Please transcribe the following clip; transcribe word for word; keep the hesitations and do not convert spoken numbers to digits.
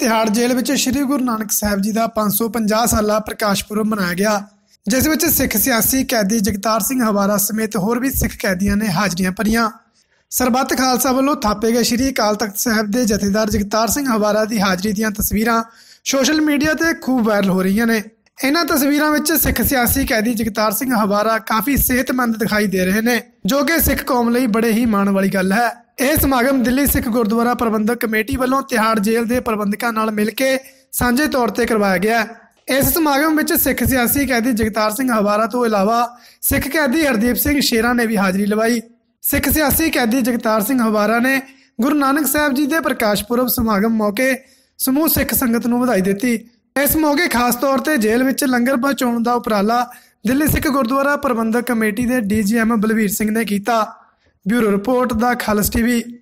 Tihar jail विच श्री गुरु नानक साहिब जी का पाँच सौ पचास साला प्रकाश पुरब मनाया गया, जिस विच सिख सियासी कैदी जगतार सिंह हवारा समेत होर भी सिख कैदियों ने हाजरियां भरियां। सरबत खालसा वालों थापे गए श्री अकाल तख्त साहिब के जथेदार जगतार सिंह हवारा की हाजरी दीयां तस्वीरां सोशल मीडिया ते खूब वायरल हो रही ने। इन्हां तस्वीरां विच सिख सियासी कैदी जगतार सिंह हवारा काफ़ी सेहतमंद दिखाई दे रहे हैं, जो कि सिख कौम लई बड़े ही माण वाली गल है। यह समागम दिल्ली सिख गुरुद्वारा प्रबंधक कमेटी वालों तिहाड़ जेल के प्रबंधकों नाल मिल के सांझे तौर पर करवाया गया। इस समागम में सिख सियासी कैदी जगतार सिंह हवारा तो इलावा सिख कैदी हरदीप सिंह शेरा ने भी हाजिरी लवाई। सिख सियासी कैदी जगतार सिंह हवारा ने गुरु नानक साहिब जी के प्रकाश पुरब समागम मौके समूह सिख संगत नूं वधाई दी। इस मौके खास तौर पर जेल में लंगर पहुँचाने का उपराला दिल्ली सिख गुरुद्वारा प्रबंधक कमेटी के D G M Balvir Singh ने किया। Bureau report the Khalsa TV.